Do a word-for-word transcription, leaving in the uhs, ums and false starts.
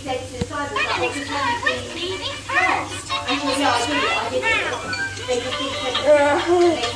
said to Simon, like, I oh, didn't just expect let me me see. to be first. And she said, yeah, I did it, I did it. They just didn't send it.